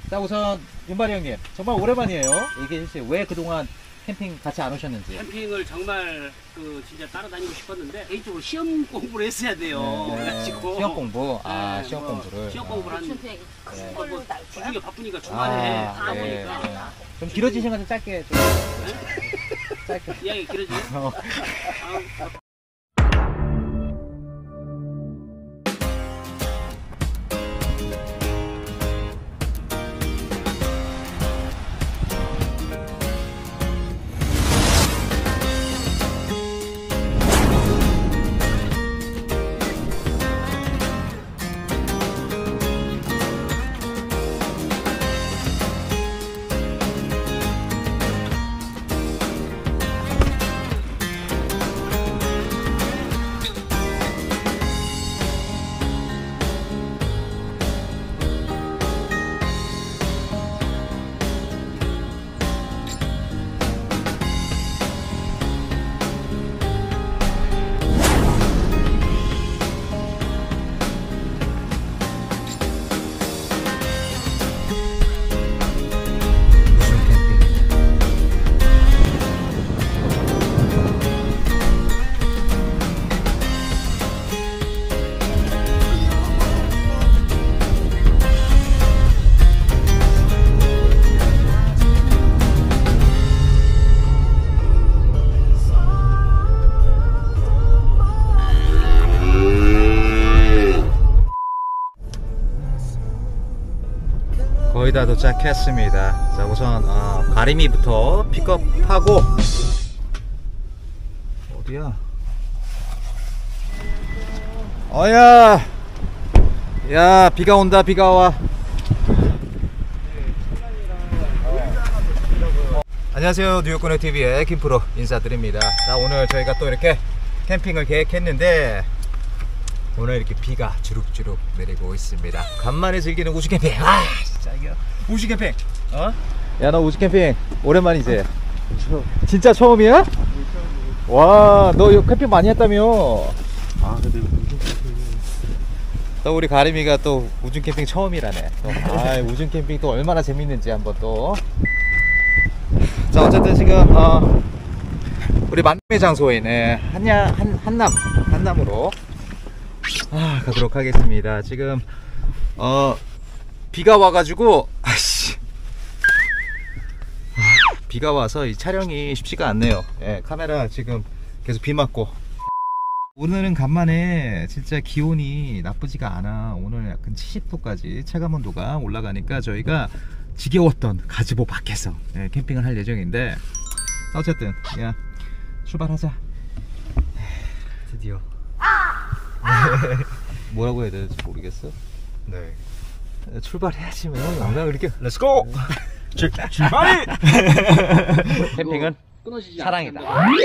자, 우선 윤발이 형님 정말 오랜만이에요. 얘기해 주세요. 왜 그동안 캠핑 같이 안 오셨는지. 캠핑을 정말 진짜 따라다니고 싶었는데 개인적으로 시험 공부를 했어야 돼요. 네. 그래가지고 시험 공부. 아, 네, 시험 공부를. 시험 공부를 한 네. 주중에 바쁘니까 주말에 하다 네. 보니까 좀 길어진 시간 좀 짧게 좀. 짧게. 이야기 길어지네. 어. 거의 다 도착했습니다. 자, 우선 가리미부터 픽업하고. 어디야? 어야, 야, 비가 온다. 비가 와. 안녕하세요, 뉴욕커넥TV의 김프로 인사드립니다. 자, 오늘 저희가 또 이렇게 캠핑을 계획했는데 오늘 이렇게 비가 주룩주룩 내리고 있습니다. 간만에 즐기는 우주 캠핑. 아, 진짜 이거 우주 캠핑. 어? 야, 너 우주 캠핑 오랜만이지? 진짜 처음이야? 와, 너 이거 캠핑 많이 했다며? 아, 근데 또 우리 가림이가 또 우주 캠핑 처음이라네. 아, 우주 캠핑 또 얼마나 재밌는지 한번 또. 자, 어쨌든 지금 우리 만남의 장소에 있는 한남으로 가도록 하겠습니다. 지금 비가 와가지고 비가 와서 이 촬영이 쉽지가 않네요. 예, 카메라 지금 계속 비 맞고. 오늘은 간만에 진짜 기온이 나쁘지가 않아. 오늘 약간 70도까지 체감온도가 올라가니까 저희가 지겨웠던 가지보 밖에서 캠핑을 할 예정인데, 어쨌든 야, 출발하자. 드디어. 뭐라고 해야 될지 모르겠어. 네. 출발해야지 뭐. 영상을 이렇게 Let's go. 출발. 캠핑은 끊어지지 사랑이다.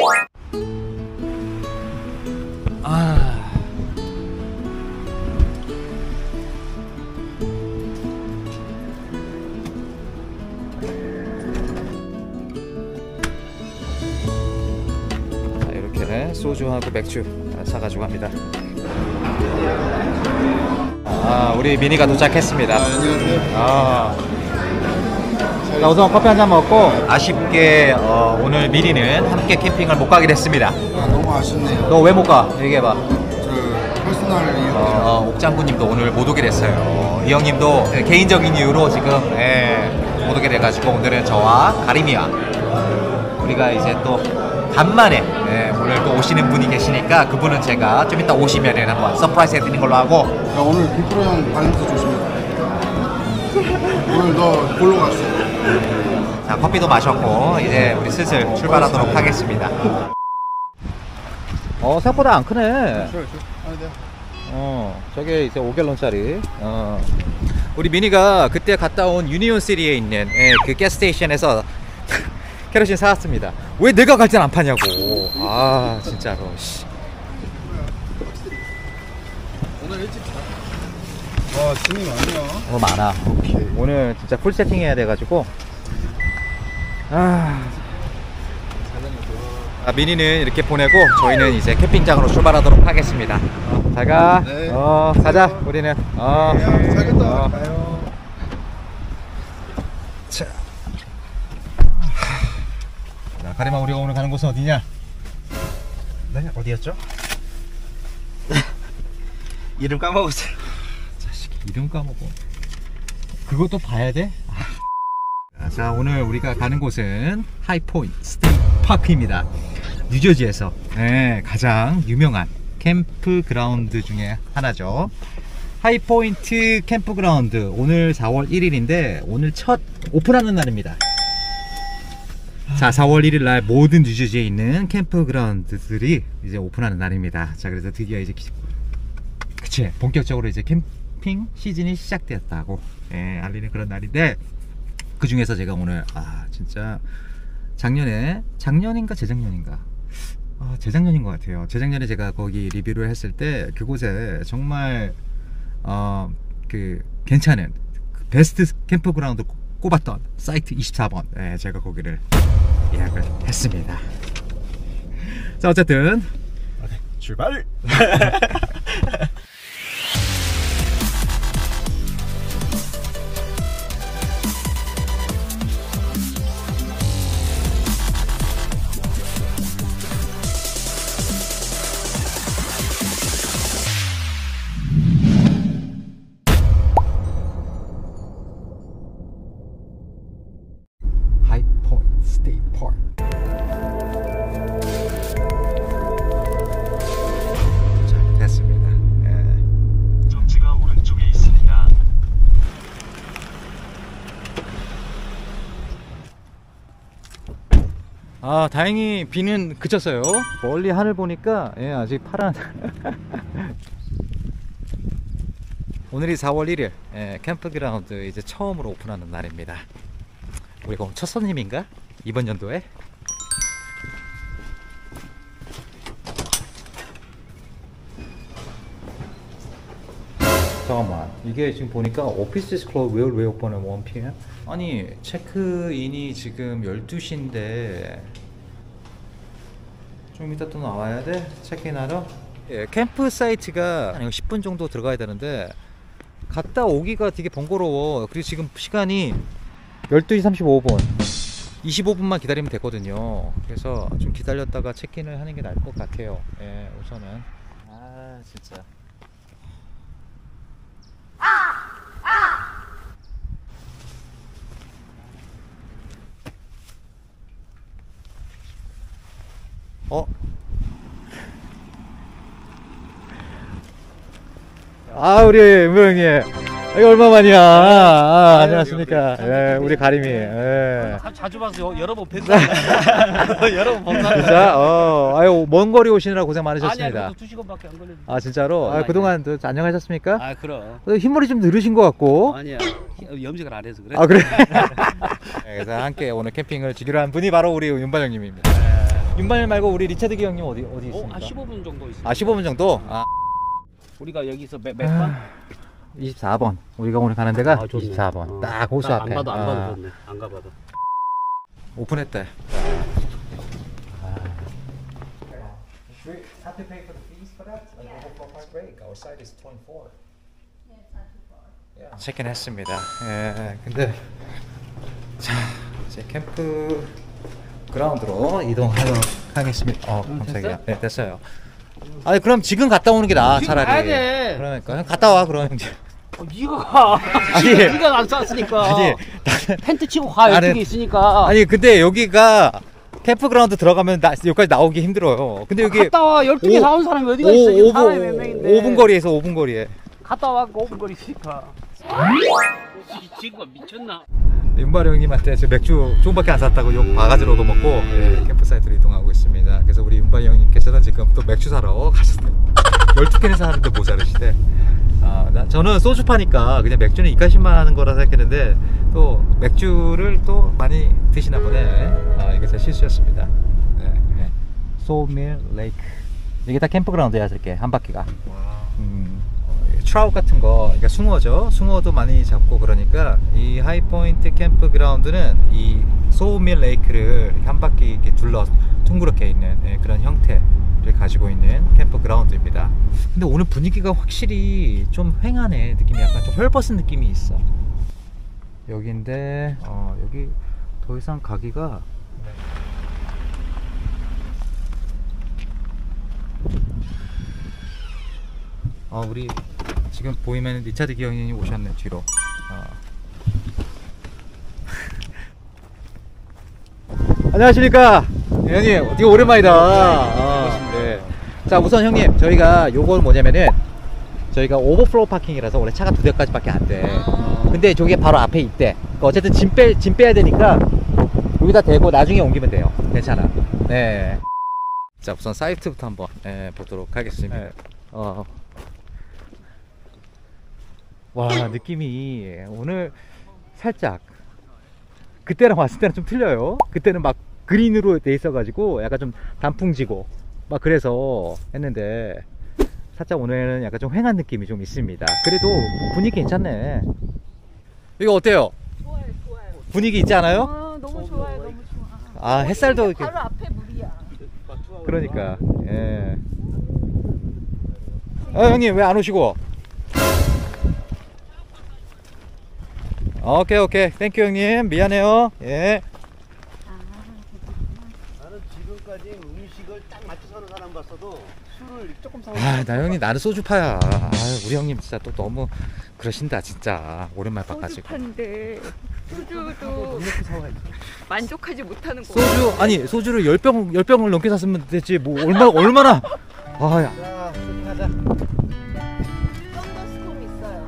자, 이렇게 소주하고 맥주 사가지고 갑니다. 우리 미니가 도착했습니다. 안녕하세요. 자, 우선 커피 한잔 먹고, 아쉽게 오늘 미니는 함께 캠핑을 못 가게 됐습니다. 너무 아쉽네요. 너 왜 못 가? 얘기해봐. 저 퍼스널 이유. 옥장구님도 오늘 못 오게 됐어요. 이 형님도 개인적인 이유로 지금 못 오게 돼가지고 오늘은 저와 가림이와 우리가 이제 또 간만에 오늘 또 오시는 분이 계시니까 그분은 제가 좀 이따 오시면은 한번 서프라이즈 해드리는 걸로 하고. 야, 오늘 김프로 형 발냄새 조심해. 오늘 너 볼로 갔어. 자, 커피도 마셨고 이제 우리 슬슬 출발하도록 하겠습니다. 생각보다 안 크네. 저게 이제 5갤런짜리. 우리 미니가 그때 갔다 온 유니온시티에 있는 그 가스스테이션에서 케로신 사왔습니다. 왜 내가 갈 땐 안 파냐고. 아, 진짜로. 오늘 일찍 자. 와, 짐이 많네요. 많아. 오케이. 오늘 진짜 풀 세팅 해야 돼가지고. 미니는 이렇게 보내고 저희는 이제 캠핑장으로 출발하도록 하겠습니다. 잘 가. 네. 가자. 우리는. 잘 갔다 와요. 자, 가리마 우리가 오늘 가는 곳은 어디냐? 네, 어디였죠? 이름 까먹었어요. 자식 이름 까먹어. 그것도 봐야 돼? 자, 오늘 우리가 가는 곳은 하이포인트 스테이트 파크입니다. 뉴저지에서 가장 유명한 캠프그라운드 중에 하나죠. 하이포인트 캠프그라운드, 오늘 4월 1일인데 오늘 첫 오픈하는 날입니다. 자, 4월 1일 날 모든 뉴저지에 있는 캠프그라운드들이 이제 오픈하는 날입니다. 자, 그래서 드디어 이제 그치, 본격적으로 이제 캠핑 시즌이 시작되었다고 알리는 그런 날인데, 그 중에서 제가 오늘 진짜 작년인가 재작년인가 재작년인 것 같아요. 재작년에 제가 거기 리뷰를 했을 때 그곳에 정말 괜찮은 베스트 캠프그라운드 꼽았던 사이트 24번 제가 거기를 예약을 했습니다. 자, 어쨌든 출발! 하이포인트 스테이트 파크. 자, 됐습니다. 정지가 오른쪽에 있습니다. 다행히 비는 그쳤어요. 멀리 하늘 보니까 아직 파란 오늘이 4월 1일 캠프그라운드 이제 처음으로 오픈하는 날입니다. 우리가 오늘 첫 손님인가? 이번 연도에? 잠깐만, 이게 지금 보니까 오피스 클럽 왜 오픈해 1pm? 아니, 체크인이 지금 12시인데 좀 이따 또 나와야 돼? 체크인하러? 캠프 사이트가 10분 정도 들어가야 되는데 갔다 오기가 되게 번거로워. 그리고 지금 시간이 12시 35분 25분만 기다리면 되거든요. 그래서 좀 기다렸다가 체크인을 하는 게 나을 것 같아요. 우선은 진짜 우리 은보 형님, 이거 얼마만이야? 안녕하십니까? 우리 가림이. 자주 봐서 여러 번 뵀어. 여러 번 본 사람. 진짜? 아유, 먼 거리 오시느라 고생 많으셨습니다. 아니야, 2시간밖에 안 걸렸는데. 진짜로? 그동안 또 안녕하셨습니까? 그럼. 흰머리 좀 늘으신 것 같고. 아니야, 염색을 안 해서 그래. 그래? 그래서 함께 오늘 캠핑을 즐기러 한 분이 바로 우리 윤발 형님입니다. 윤발 형 말고 우리 리차드 형님 어디 있습니까? 15분 정도 있어. 15분 정도? 우리가 여기서 몇 번? 24번. 우리가 오늘 가는 데가 좋네. 24번. 딱 호수 안 앞에. 봐도 좋네. 안 가봐도. 오픈했대. 체크인 했습니다. 근데 자, 이제 캠프 그라운드로 이동하도록 하겠습니다. 깜짝이야. 네, 됐어요. 그럼 지금 갔다 오는 게 나아, 지금 차라리. 가야 돼. 그러니까 갔다 와, 그럼 이제. 네가 가. 아니. 네가 안 쌌으니까. 아니, 텐트 치고 가. 이쪽에 있으니까. 아니, 근데 여기가 캠프그라운드 들어가면 여기까지 나오기 힘들어요. 근데 여기 갔다 와. 12개 나온 사람이 어디가 있어? 지금 사람이 몇 명인데. 5분 거리에서 5분 거리에. 갔다 와. 5분 거리 있으니까. 친구가 미쳤나? 윤발 형님한테 제 맥주 조금밖에 안 샀다고 욕 바가지로 얻어먹고 캠프사이트로 이동하고 있습니다. 그래서 우리 윤발 형님께서는 지금 또 맥주 사러 가셨어요. 12캔을 사는데 모자르시대. 저는 소주 파니까 그냥 맥주는 이까심만 하는 거라 생각했는데 또 맥주를 또 많이 드시나 보네. 이게 제 실수였습니다. 소밀 레이크, 이게 다 캠프그라운드야. 이렇게 한 바퀴가. 트라웃 같은 거, 그러니까 숭어죠. 숭어도 많이 잡고 그러니까 이 하이포인트 캠프그라운드는 이 소밀 레이크를 한 바퀴 이렇게 둘러 둥그렇게 있는 그런 형태를 가지고 있는 캠프그라운드입니다. 근데 오늘 분위기가 확실히 좀 휑하네. 느낌이 약간 좀 헐벗은 느낌이 있어. 여기인데 여기 더 이상 가기가 우리 지금 보이면 리차드 기영이 오셨네 뒤로. 안녕하십니까 형님, 어떻게 오랜만이다. 네. 자, 우선 형님, 저희가 요건 뭐냐면은 저희가 오버플로우 파킹이라서 원래 차가 2대까지밖에 안 돼. 근데 저게 바로 앞에 있대. 그러니까 어쨌든 짐 빼야 되니까 여기다 대고 나중에 옮기면 돼요. 괜찮아. 네. 자, 우선 사이트부터 한번 보도록 하겠습니다. 네. 와, 느낌이 오늘 살짝 그때랑 왔을 때는 좀 틀려요. 그때는 막 그린으로 돼 있어가지고 약간 좀 단풍지고 막 그래서 했는데 살짝 오늘은 약간 좀 휑한 느낌이 좀 있습니다. 그래도 분위기 괜찮네. 이거 어때요? 좋아요, 좋아요. 분위기 있지 않아요? 너무 좋아요, 너무 좋아. 햇살도 이렇게. 바로 앞에 물이야. 그러니까. 예. 형님 왜 안 오시고? 오케이 땡큐 형님, 미안해요. 예. 나는 지금까지 음식을 딱 맞춰서 하는 사람 봤어도 술을 조금 사. 나 형님, 나는 소주파야. 우리 형님 진짜 또 너무 그러신다 진짜. 오랜만에 봐가지고. 소주파인데 소주도 만족하지 못하는 거. 소주 아니 소주를 10병을 넘게 샀으면 됐지 뭐 얼마나. 야. 자, 하자. 썬더스톰 있어요.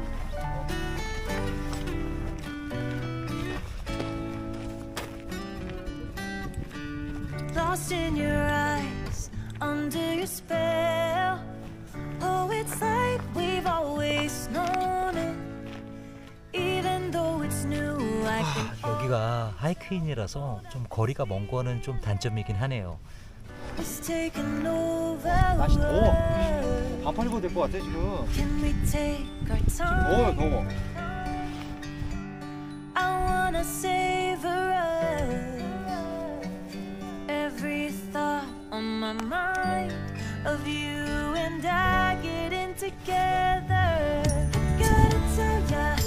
Lost in your eyes, under your spell. Oh, it's like we've always known it. Even though it's new, I can 여기가 하이크인이라서 좀 거리가 먼 거는 좀 단점이긴 하네요. it's taken over. 반팔 입어도 될 것 같아 지금. Can we take our time? 더워. I wanna savor us. Every thought on my mind of you and I getting together. I gotta tell ya,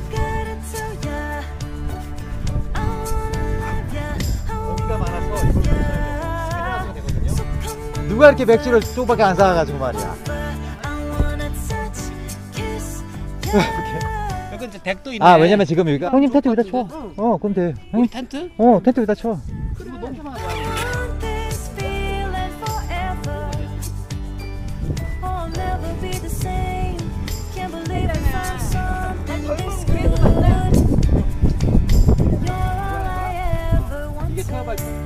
I wanna love ya, I wanna love ya. So come on 누가 이렇게 맥주를 조금밖에 안 사가지고 말이야. over. I wanna touch, kiss ya. 여기 이제 덱도 있네. 왜냐면 지금 여기가 형님 텐트 여기다 쳐. 그럼 돼. 우리 텐트? 텐트 여기다 쳐. 그리고 너무 좋아. Want this feeling forever. Oh, I'll never be the same. Can't believe I found something this good. You're all I ever wanted.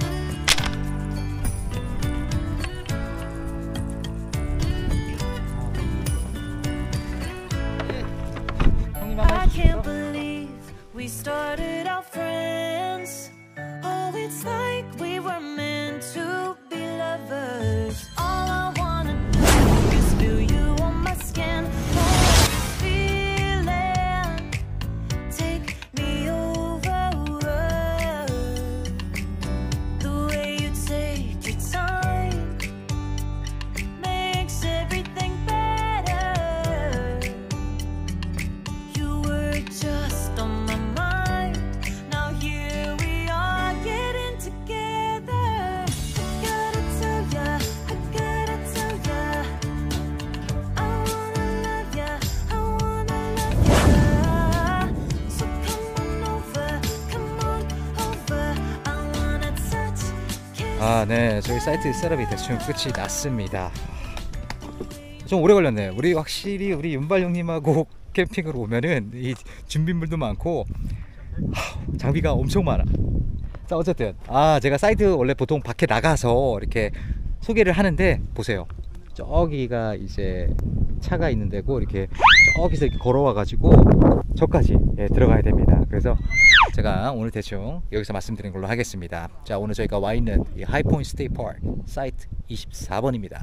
I can't believe we started out friends. Oh, it's like we were meant to be lovers. All I wanna do is feel you on my skin. Oh, this feeling, take me over. The way you take your time makes everything better. You were just on my mind. Now here we are getting together. I gotta tell ya, I wanna love ya, I wanna love ya. So come on over, I wanna touch, kiss. 네, 저희 사이트 셋업이 대충 끝이 났습니다. 좀 오래 걸렸네. 우리 확실히 우리 윤발 형님하고 캠핑을 오면은 이 준비물도 많고 장비가 엄청 많아. 자, 어쨌든 제가 사이트 원래 보통 밖에 나가서 이렇게 소개를 하는데 보세요. 저기가 이제 차가 있는 데고 이렇게 저기서 이렇게 걸어와 가지고 저까지 들어가야 됩니다. 그래서 제가 오늘 대충 여기서 말씀드린 걸로 하겠습니다. 자, 오늘 저희가 와 있는 이 하이포인트 스테이 파크 사이트 24번입니다.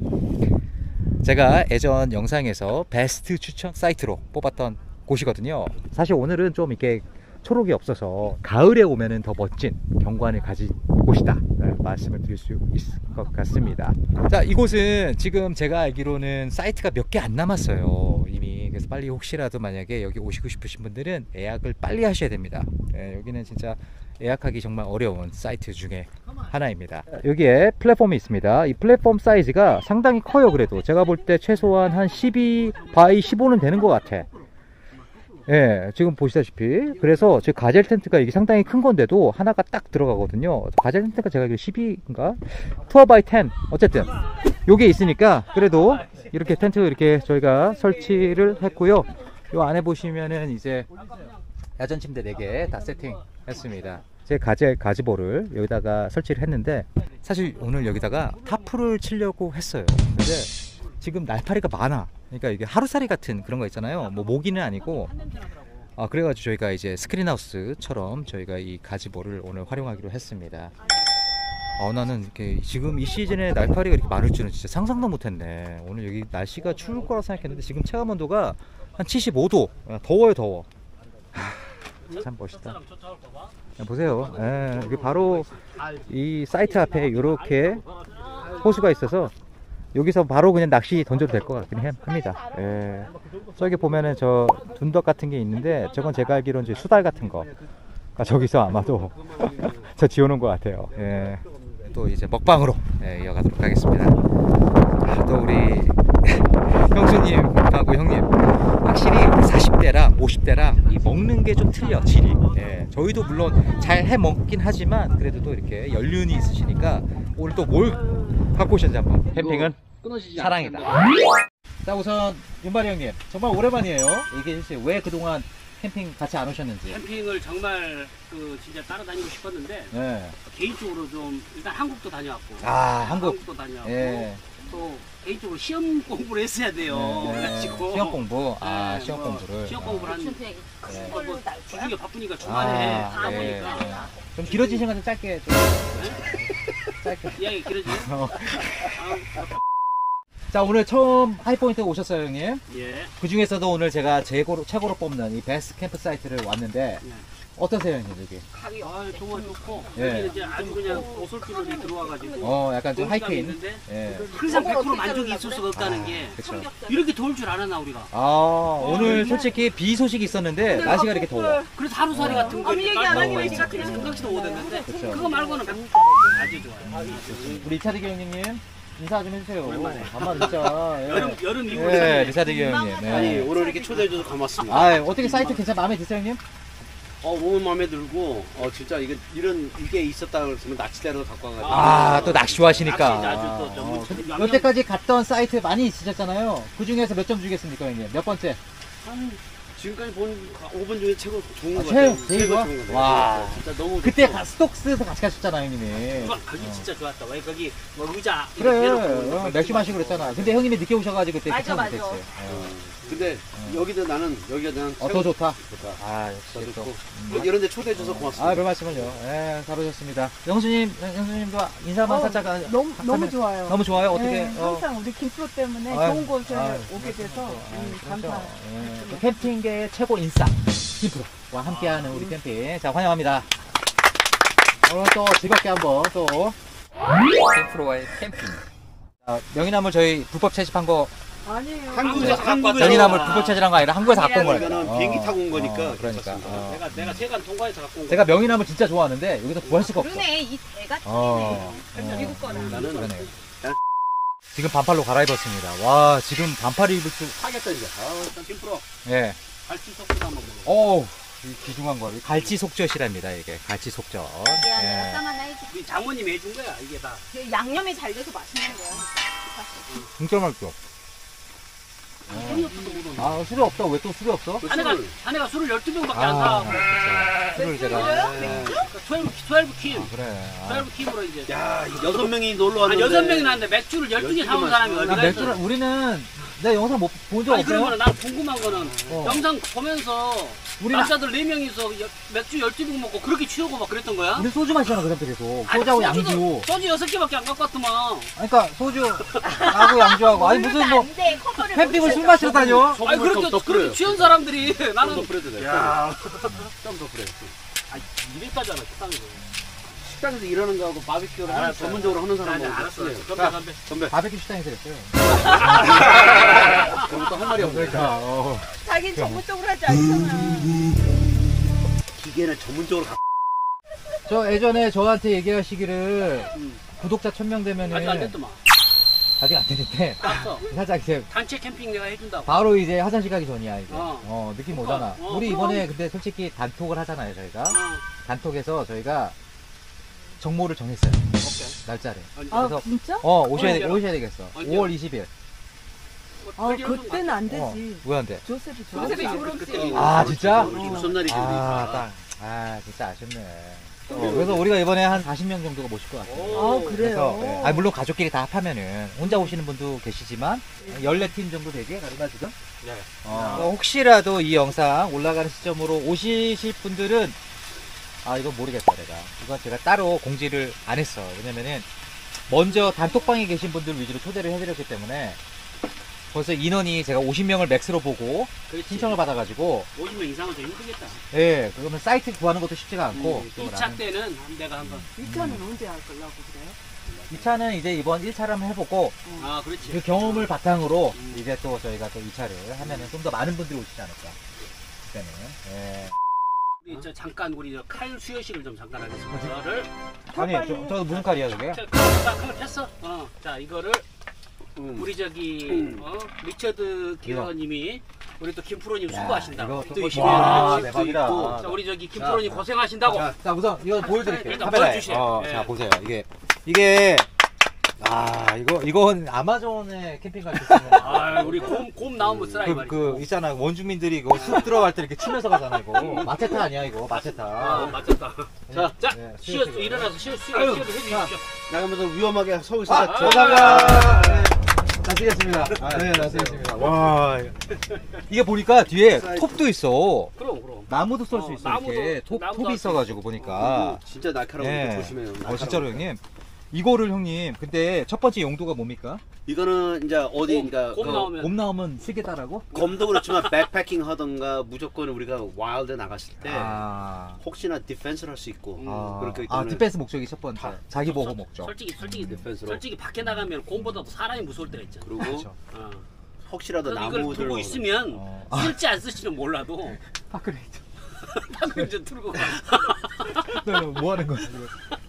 제가 예전 영상에서 베스트 추천 사이트로 뽑았던 곳이거든요. 사실 오늘은 좀 이렇게 초록이 없어서 가을에 오면은 더 멋진 경관을 가진 곳이다 말씀을 드릴 수 있을 것 같습니다. 자, 이곳은 지금 제가 알기로는 사이트가 몇 개 안 남았어요 이미. 그래서 빨리 혹시라도 만약에 여기 오시고 싶으신 분들은 예약을 빨리 하셔야 됩니다. 예, 여기는 진짜 예약하기 정말 어려운 사이트 중에 하나입니다. 여기에 플랫폼이 있습니다. 이 플랫폼 사이즈가 상당히 커요. 그래도 제가 볼 때 최소한 한 12 바이 15는 되는 것 같아. 예, 지금 보시다시피. 그래서 저 가젤 텐트가 이게 상당히 큰 건데도 하나가 딱 들어가거든요. 가젤 텐트가 제가 알기로 12인가? 12 바이 10. 어쨌든 요게 있으니까 그래도 이렇게 텐트 이렇게 저희가 설치를 했고요. 요 안에 보시면은 이제 야전 침대 4개 다 세팅했습니다. 제 가지보를 여기다가 설치를 했는데 사실 오늘 여기다가 타프를 치려고 했어요. 근데 지금 날파리가 많아. 그러니까 이게 하루살이 같은 그런 거 있잖아요. 뭐 모기는 아니고. 그래가지고 저희가 이제 스크린하우스처럼 저희가 이 가지보를 오늘 활용하기로 했습니다. 나는 이렇게 지금 이 시즌에 날파리가 이렇게 많을 줄은 진짜 상상도 못했네. 오늘 여기 날씨가 추울 거라 생각했는데 지금 체감 온도가 한 75도. 더워요, 더워. 참 멋있다. 보세요. 여기 바로 이 사이트 앞에 이렇게 호수가 있어서 여기서 바로 그냥 낚시 던져도 될 것 같긴 합니다. 저기 보면은 저 둔덕 같은 게 있는데 저건 제가 알기로는 이제 수달 같은 거 저기서 아마도 저 지어놓은 것 같아요. 또 이제 먹방으로 이어가도록 하겠습니다. 또 우리 형수님하고 형님 확실히 40대랑 50대랑 이 먹는 게 좀 틀려, 질이. 저희도 물론 잘 해 먹긴 하지만 그래도 또 이렇게 연륜이 있으시니까 오늘 또 뭘 갖고 오셨는지 한번. 캠핑은 사랑이다. 자, 우선 윤발이 형님 정말 오랜만이에요. 얘기해 주세요. 왜 그동안 캠핑 같이 안 오셨는지. 캠핑을 정말 진짜 따라다니고 싶었는데 개인적으로 좀 일단 한국도 다녀왔고 한국도 다녀왔고 또 개인적으로 시험 공부를 했어야 돼요. 그래가지고 시험 공부. 시험 공부를. 시험 공부를 한 주중에 바쁘니까 주말에 하다 보니까 좀 길어진 시간 좀 짧게 좀. 짧게. 이야기 길어지네. 자, 오늘 처음 하이포인트 오셨어요, 형님. 예. 그 중에서도 오늘 제가 최고로 뽑는 이 베스트 캠프 사이트를 왔는데 어떠세요, 형님 여기? 정말 좋고 여기는 이제 아주 그냥 오솔길로 들어와가지고 약간 좀 하이크인. 항상 100% 만족이 있을 수가 없다는 게 그쵸. 이렇게 더울 줄 알았나 우리가. 오늘 솔직히 비 소식이 있었는데 날씨가 이렇게 더워. 그래서 하루살이 같은 거 얘기 안 하기로 했지. 생각지도 못했는데 그쵸. 그거 말고는 아주 좋아요. 우리 이차대기 형님 인사 좀 해주세요. 오랜만에. 반말 진짜. 여름 이후에 이차대기 형님. 아니 오늘 이렇게 초대해줘서 고맙습니다. 어떻게 사이트 괜찮아? 마음에 드세요, 형님? 너무 마음에 들고 진짜 이게 있었다 그랬으면 낚싯대로 갖고 와가지고 또 낚시 좋아하시니까. 아주 또 여태까지 갔던 사이트 많이 있으셨잖아요. 그 중에서 몇 점 주겠습니까, 형님? 몇 번째? 지금까지 본 5분 중에 최고 좋은 것 제일 같아요. 제일 좋아? 좋은 것 와. 같아요. 진짜 너무 그때 좋고. 스톡스에서 같이 가셨잖아요, 형님이. 거기 진짜 좋았다. 왜 거기 의자 그래, 맥주 마시고 그랬잖아. 근데 형님이 늦게 오셔가지고 그때 맞아, 괜찮았지. 맞아. 근데 여기가 나는 더 좋다. 좋다. 더 역시 또. 좋고 이런 데 초대해줘서 고맙습니다. 별 말씀을요. 잘 오셨습니다. 형수님도 인사만 살짝 너무 좋아요. 너무 좋아요. 어떻게? 항상 우리 김프로 때문에 아유, 좋은 곳에 아유, 오게 돼서 감사해요. 캠핑계의 최고 인싸 김프로와 함께하는 우리 캠핑. 자, 환영합니다. 오늘 또 즐겁게 한번 또 캠프로와의 캠핑. 명이나물 저희 불법 채집한 거 아니에요. 한국에서 명이나물 불법 채집한 거 아니라 한국에서 갖고 온 거예요. 이거는 비행기 타고 온 거니까 그러니까. 괜찮습니다. 내가 세관 통과해서 갖고 온 거. 제가 명이나물 진짜 좋아하는데 여기서 구할 수가 없어. 그러네, 이 대가 틀리네. 미국 거랑. 나는 그러네요. 지금 반팔로 갈아입었습니다. 와, 지금 반팔 입을 줄. 하겠다 이제. 일단 김프로 예. 갈치 속도 한번 먹어. 어우, 이 귀중한 거. 갈치 속젓이랍니다, 이게. 갈치 속젓. 예. 우리 장모님이 해준 거야 이게 다. 양념이 잘 돼서 맛있는 거야. 진짜 맛있어. 술이 없다. 왜 또 술이 없어? 아내가 술을 12병밖에 안 사. 술을 제가. 12킴. 그래. 12킴으로 이제. 야, 6명이 놀러 왔는데 6명이 나는데 맥주를 12개 사온 사람이 어디가 있어? 맥주를, 우리는, 내 영상 못 본 적 아니 없어요? 그러면 난 궁금한 거는 영상 보면서 우리는 남자들 4명이서 맥주 12병 먹고 그렇게 취하고 막 그랬던 거야? 우리 소주 마시잖아, 그 사람들 계속. 아니, 소주하고 소주도- 양주. 소주 6개밖에 안 갖고 왔더만. 그러니까 소주하고 양주하고. 아니, 무슨 뭐, 캠핑을 술 마시러 다녀? 아니 그렇게 취한 사람들이 나는 좀더 뿌려도 돼. 야. 좀더 뿌려. 아 200까지 하나 식당에서. 식당에서 일하는 거하고 바비큐를 전문적으로 하는 사람하고 알았어. 틀려요. 건배. 바베큐 식당에서 그랬어요. 그럼 또 할 말이 없으니까. 그러니까. 자기는 전문적으로 하지 않잖아. 기계는 전문적으로 저 예전에 저한테 얘기하시기를 구독자 1000명 되면은 아직 안 됐더만. 아직 안 되는데 땄어. 살짝 이제 단체 캠핑 내가 해준다고. 바로 이제 화장실 가기 전이야 이제. 어. 느낌 그러니까, 오잖아. 어, 우리 그럼. 이번에 근데 솔직히 단톡을 하잖아요 저희가. 어. 단톡에서 저희가 정모를 정했어요. 날짜를. 아 그래서 진짜? 오셔야 언제야? 오셔야 되겠어. 언제야? 5월 20일. 아 그때는 안 어, 되지. 왜 안 돼? 조셉이 조셉이 졸업식. 아, 진짜? 무슨 날이지? 진짜 아쉽네. 그래서 우리가 이번에 한 40명 정도가 모실 것 같아요. 아 그래서 그래요. 예. 물론 가족끼리 다 합하면은 혼자 오시는 분도 계시지만 14팀 정도 되게 가르마 지금. 네. 혹시라도 이 영상 올라가는 시점으로 오시실 분들은 이건 모르겠다 내가. 이건 제가 따로 공지를 안 했어. 왜냐면은 먼저 단톡방에 계신 분들 위주로 초대를 해드렸기 때문에 벌써 인원이 제가 50명을 맥스로 보고 신청을 받아가지고 50명 이상은 좀 힘들겠다. 예, 그러면 사이트 구하는 것도 쉽지가 않고 2차 때는 내가 한번. 2차는 언제 할 거라고 그래요? 2차는 이제 이번 1차를 한번 해보고 아, 그렇지. 그 경험을 바탕으로 이제 또 저희가 또 2차를 하면은 좀 더 많은 분들이 오시지 않을까 그때는. 예. 우리 잠깐 우리 칼 수여식을 좀 잠깐 하겠습니다. 저를 아니 저 무슨 칼이야 저게? 칼을 폈어. 자 이거를 우리 리처드 기어님이 우리 또 김프로님 수고하신다고. 이거 또 와, 시면 대박이다. 자 우리 김프로님 고생하신다고. 자 우선 이거 보여드릴게요. 일단 카메라에. 보여주세요. 예. 자 보세요. 이게 이건 아마존에 캠핑 갈 때 쓰는 우리 곰 나오면 쓰라 이 말이야. 있잖아 원주민들이 이거 숲 들어갈 때 이렇게 치면서 가잖아 이거. 마체타 아니야 이거 마체타. 맞췄다. 자 네, 쉬어 일어나서 쉬어도 해주십시오. 나가면서 위험하게 서고 있어. 감사합니다. 잘 쓰겠습니다. 네, 잘 쓰겠습니다. 와, 이게 보니까 뒤에 톱도 있어. 그럼. 나무도 쏠 수 있어. 나무도, 이렇게 나무도 톱이 있어가지고 보니까. 진짜 날카로우니까 예. 조심해요. 진짜로 형님. 이거를 형님, 근데 첫 번째 용도가 뭡니까? 이거는 이제 어디니까 곰 나오면. 곰 나오면 쓰겠다라고? 곰도 그렇지만 백패킹 하던가 무조건 우리가 와일드 나갔을 때 혹시나 디펜스를 할 수 있고 그렇기 때문에 디펜스 목적이 첫 번째. 자기 보호 목적. 솔직히 디펜스로 솔직히 밖에 나가면 곰보다도 사람이 무서울 때가 있잖아. 그리고 그렇죠. 혹시라도 그래서 이걸 나무들 들고 있으면 쓸지 안 쓸지는 몰라도 파크레이트. 방금 좀 들고 뭐 하는 거야 지금?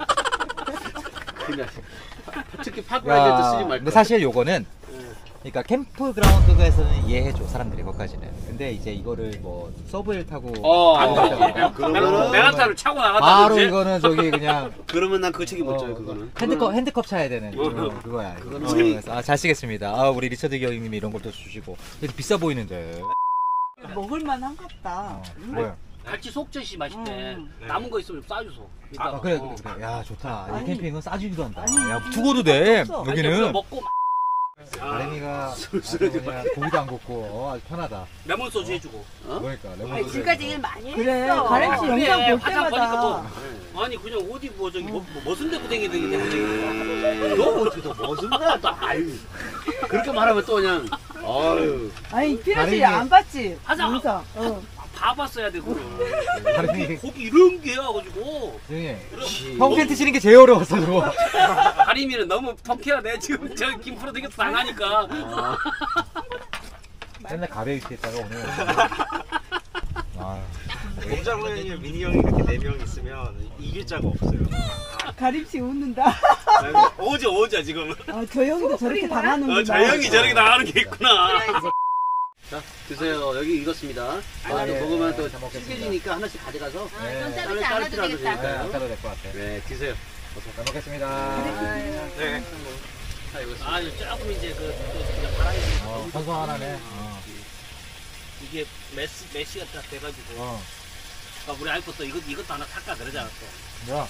그냥 특히 파크라이드 쓰지 말고. 근데 사실 요거는 그러니까 캠프그라운드에서는 이해해줘 사람들이 거기까지는. 근데 이제 이거를 뭐 서브웨이를 타고 그러면은 메가타를 차고 나갔다. 바로 이거는 저기 그냥 그러면 난 그 책임 못 져요 그거는. 핸드컵 차야 되는 그거야. 그래서 잘 쓰겠습니다. 우리 리처드 기영님이 이런 걸 또 주시고 되게 비싸 보이는데. 먹을만 한갑다. 뭐야? 갈치 속젓이 맛있대. 남은 거 있으면 싸주소. 그래. 야 좋다. 이 캠핑은 싸주기도 한다. 야 두고도 돼. 여기는. 먹고 다랭이가 그냥 고기도 안 굽고 아주 편하다. 레몬 소주 해주고. 그러니까 레몬 아니 소주 지금까지 해주고. 일 많이 그래, 했어. 가렌 씨 영상 볼 화장 때마다. 보니까 아니 그냥 어디 뭐 저기 무슨 데 구댕이 되겠네. 너 어떻게 더 무슨 데야 또 아유. 그렇게 말하면 또 그냥 아유. 아니 피라 씨 가렌이- 안 봤지? 화장 영상. 봐봤어야 되고. 다랭이 거기 이런 게 해가지고. 형 텐트 치는 게 제일 어려웠어 저거. 가리미는 너무 통쾌하 내 지금 저 김프로 되게 당하니까. 맨날 가베이트 했다가 오늘. 곰장군이 미니 형이 이렇게 4명 있으면 이길 자가 없어요. 가림 씨 웃는다. 오자 지금. 저 형도 저렇게 당하는구나. 저 형이 저렇게 나가는 게 있구나. 자 드세요. 여기 익었습니다. 먹으면 또 찌개지니까 하나씩 가져가서 이건 자르지 다른 않아도 필요하도 되겠다. 되니까요. 안 따로 될것 같아. 네 드세요. 잘 먹겠습니다. 네. 조금 이제 그냥 바람이 선수 하나네. 이게 메시가 딱 돼가지고. 우리 아이고 또 이것도 하나 살까 그러지 않았어. 뭐야?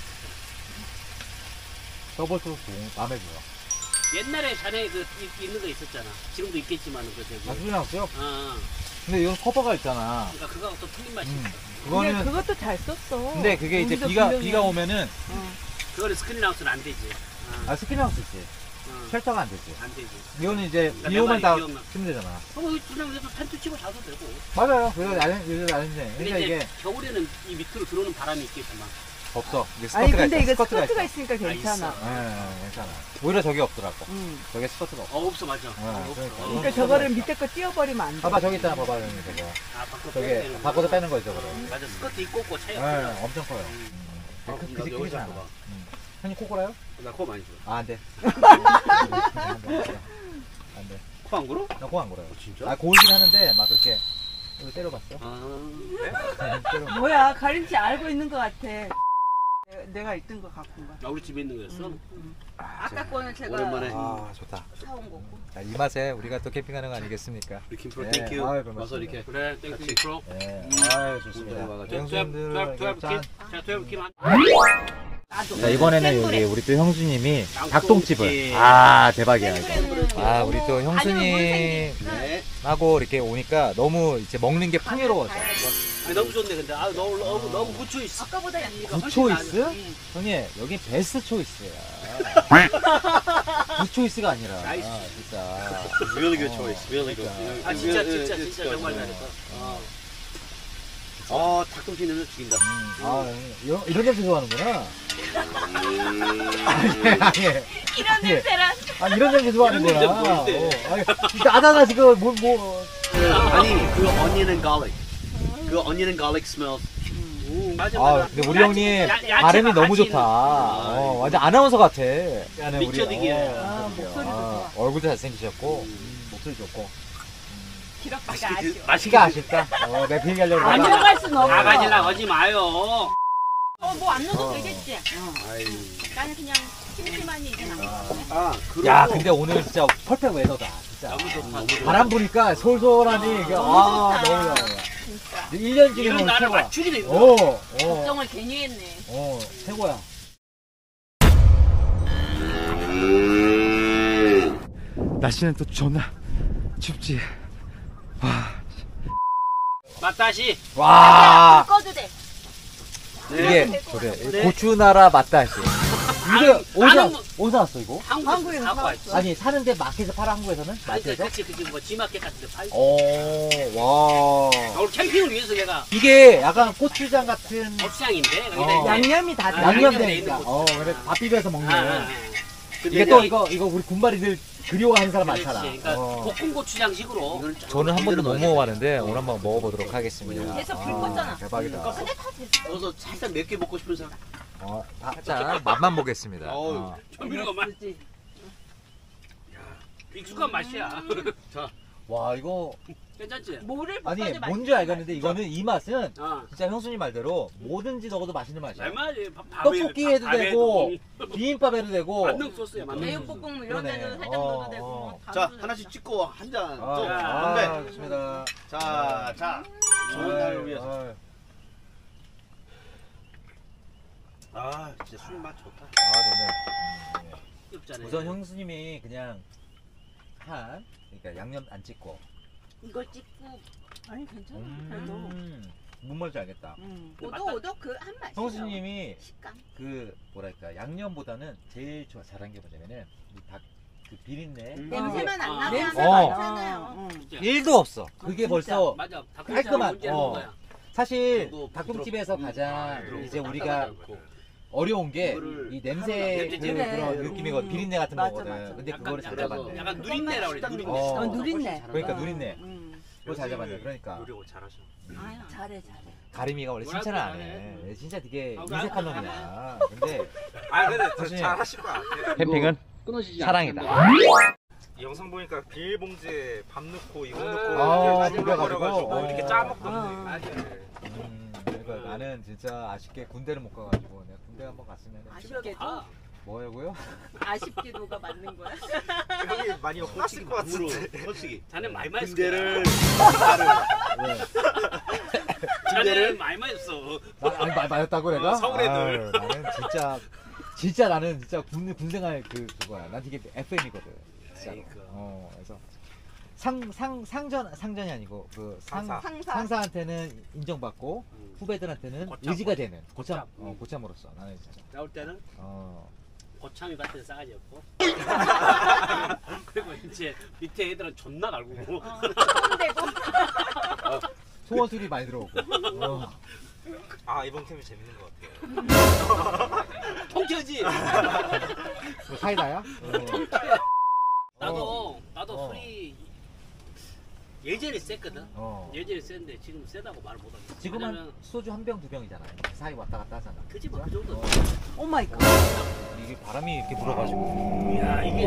더블 소스 마음에 들어. 옛날에 자네 있는 거 있었잖아. 지금도 있겠지만 그 저기. 소리 났어요? 어. 근데 이건 커버가 있잖아. 그러니까 그거하고 또 틀린 맛이 있어. 근데 그거는 그것도 잘 썼어. 근데 그게 이제 우리도 비가 분명히- 오면은 그거는 스크린하우스는 안 되지. 스크린하우스 있지. 어. 쉘터가 안 되지. 안 되지. 이거는 이제 그러니까 비 오면 내 다 말이 기억나. 치면 되잖아. 그냥 그래서 텐트 치고 자도 되고. 맞아요. 그래서 나는 근데 그러니까 이제 이게 겨울에는 이 밑으로 들어오는 바람이 있겠지만. 없어. 이게 아니 스커트가 근데 있어. 이거 스커트가 스커트가 있어. 있으니까 괜찮아. 괜찮아. 오히려 저기 없더라고. 저게 스커트가 없어. 없어 맞아. 그러니까 저거를 밑에 거 띄워버리면 안 돼. 봐봐 저기 있잖아. 봐봐 형님 저거. 바꿔 저게 바꿔서 빼는 거죠 저거를. 맞아 스커트 입고 없고 차이 네, 없어. 엄청 커요. 그 나도 크지 여기서 않아. 봐봐. 형님 코 골아요? 나 코 많이 줘. 아, 안 돼. 안 돼. 코 안 굴어? 나 코 안 골아요. 진짜? 아, 고이긴 하는데 막 그렇게 이거 때려봤어. 때려. 뭐야 가림씨 알고 있는 것 같아. 내가 있던 거 갖고 온 거야. 나 우리 집에 있는 거였어. 아까 거는 제가 오랜만에 아, 좋다. 사온 거고. 자, 이 맛에 우리가 또 캠핑하는 거 아니겠습니까? 우리 김프로 네, 땡큐. 아유, 고맙습니다. 와서 이렇게 그래 땡큐 같이. 프로. 네, 아유, 좋습니다. 와가지고. 형수님들 짠. 자 12킴 한. 자, 이번에는 여기 우리 또 형수님이 양꼬치. 닭똥집을. 아, 대박이야. 이거. 아, 우리 또 아니면 형수님하고 네. 이렇게 오니까 너무 이제 먹는 게 풍요로워져. 아니 너무 좋네 근데 아 너무 묻혀 있어. 아까보다 굿초이스? 형님, 여기 베스트 초이스야. 굿초이스가 아니라. 진짜. Really good choice. Really good. 아 진짜 정말 잘했어. 닭똥집 냄새 죽인다. 아, 이런 냄새 좋아하는구나. 이런 냄새란. 아, 이런 냄새 좋아하는구나. 이런 냄새 뭔데? 아다가 지금 아니 그 onion and garlic. 그 onion and garlic smells. 맞아 아, 맞아. 근데 우리 형님 야채가 발음이 너무 같이 좋다. 완전 아나운서 같아. 미쳐지게. 목소리도 좋아. 얼굴도 잘생기셨고, 목소리 좋고. 기럭지가 아쉬워. 맛이가 아쉽다. 내가 그 얘기 하려고 안 그러다가. 들어갈 순 없어. 나가지라 하지 마요. 뭐 안 넣어도 되겠지. 아이. 나는 그냥 심심하니 이제 나온 거. 야, 근데 오늘 진짜 퍼펙트 웨더다. 진짜. 너무 좋다. 바람 부니까 솔솔하니, 이게, 너무 좋아. 1년 중에 이런 오늘 나를 최고야. 맞추기도 힘들어. 걱정을 괜히 했네. 최고야. 날씨는 또 존나 춥지. 맛다시. 와. 꺼도 돼. 이게 그래. 고추나라 맛다시. 이거 어디서 왔어 이거? 한국에서 사고 왔어. 아니 사는데 마켓에서 팔아 한국에서는? 마켓에서? 그치 뭐 지마켓 같은 데 팔고. 와. 오늘 캠핑을 위해서 내가 이게 약간 고추장 같은 고추장인데 여기다 이제 양념이 다 돼. 양념되니까. 그래 밥 비벼서 먹는. 이게 또 이거 우리 군바리들 그리워하는 사람 많잖아. 그러니까 볶음 고추장식으로. 저는 한 번도 못 먹어봤는데 오늘 한번 먹어보도록 하겠습니다. 계속 불 껐잖아. 대박이다. 근데 다 됐어. 넣어서 살짝 맵게 먹고 싶은 사람. 살짝 맛만 보겠습니다. 조미료가 맛있지. 익숙한 맛이야. 자, 와 이거 괜찮지? 뭐를 아니 볶아도 뭔지 알겠는데 이거는 이 맛은 어. 진짜 형수님 말대로 뭐든지 넣어도 맛있는 맛이야. 얼마지? 떡볶이 해도 되고 비빔밥 해도 되고. 만능 소스야 만능. 매운볶음 이런 그러네. 데는 살짝 넣어도 되고. 뭐 다 자 넣어도 하나씩 찍고 한 잔. 아, 건배. 좋습니다. 자, 좋은 날을 위해서. 진짜 술 맛 좋다. 좋네. 없잖아요. 우선 형수님이 그냥 그러니까 양념 안 찍고. 이걸 찍고 아니 괜찮아. 그래도. 뭔 말인지 알겠다. 오도 그 한 맛이요. 형수님이 식감. 그 뭐랄까 양념보다는 제일 잘한 게 뭐냐면은 그 비린내 냄새만 안 나면 냄새가 괜찮아요. 1도 없어. 그게 벌써 맞아. 깔끔한. 거야. 사실 저도 닭똥집에서 가장 부드럽고 이제 우리가 어려운 게 이거를 이 냄새 냄새 그런 느낌이거든. 비린내 같은 맞아, 거거든. 맞아. 근데 그거를 잘 약간 잡았네. 약간 누린내라고 그래. 누린내. 누린내. 그러니까 누린내. 그거 잘 잡았네. 그러니까 요리를 잘하셔. 잘해. 가림이가 원래 칭찬을 안 해. 진짜 되게 인색한 놈이야. 근데 근데 잘하실 거야. 캠핑은 사랑이다. 이 영상 보니까 비닐봉지에 밥 넣고 이거 아, 넣고 비벼가지고. 이렇게 짜먹던 그러니까 나는 진짜 아쉽게 군대를 못 가가지고 내가 군대 한번 갔으면 아쉽게도 뭐라고요? 아쉽게도가 맞는 거야. 형이 많이 화났을 것 같은데. 솔직히. 자네 많이 마셨어. 군대를 자네 많이 마셨어. 아니 맞았다고 내가? 서울 애들. 아유, 나는 진짜 나는 진짜 군생활 그거야. 난 되게 FM이거든. 진짜로. 그래서 상전이 아니고 그 상사한테는 인정받고 후배들한테는 의지가 되는 고참으로서 나는 진짜. 나올 때는 고참이 밭에 싸가지 없고 그리고 이제 밑에 애들은 존나 갈구고 손대고. 소원 소리 많이 들어오고. 아 이번 캠이 재밌는 것 같아요. 통쾌하지? 뭐 사이다야? 나도 술이 예전에 셌거든. 예전에 셌는데 지금 세다고 말을 못하겠어. 지금은 소주 한 병, 두 병이잖아요. 사이 왔다 갔다 하잖아. 그치 뭐 그 정도. 오 마이 갓. 이게 바람이 이렇게 불어가지고. 야 이게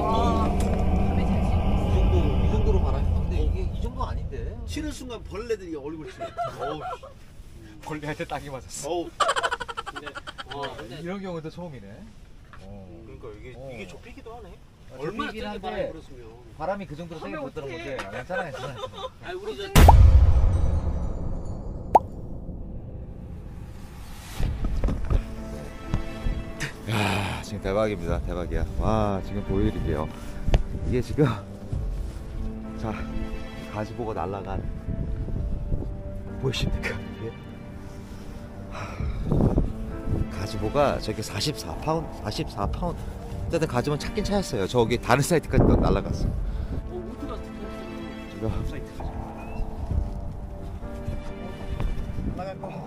이 정도로 바람이 부는데 이게 이 정도 아닌데. 치는 순간 벌레들이 얼굴 치네. 어우. 벌레한테 딱이 맞았어. 어우. 근데 이런 경우도 처음이네. 그러니까 이게 좁히기도 하네. 얼마나 좁히긴 세게 바람이 한데 불었으면. 바람이 그 정도로 세게 불었다는 건데 괜찮아. 아니 우리 저 야, 지금 대박입니다. 대박이야. 와, 지금 보여드릴게요. 이게 지금 자 가지보고 날아간 보이십니까? 이게 가지보가 저기 44파운드. 어쨌든 가지보는 찾긴 찾았어요. 저기 다른 사이트까지 또 날아갔어. 어디 갔어? 지금 사이트까지. 나갈 거.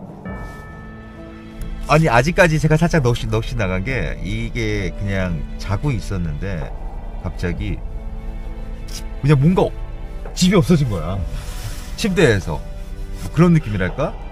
아니 아직까지 제가 살짝 넋이 나간 게 이게 그냥 자고 있었는데 갑자기 그냥 뭔가 집이 없어진 거야. 침대에서 뭐 그런 느낌이랄까?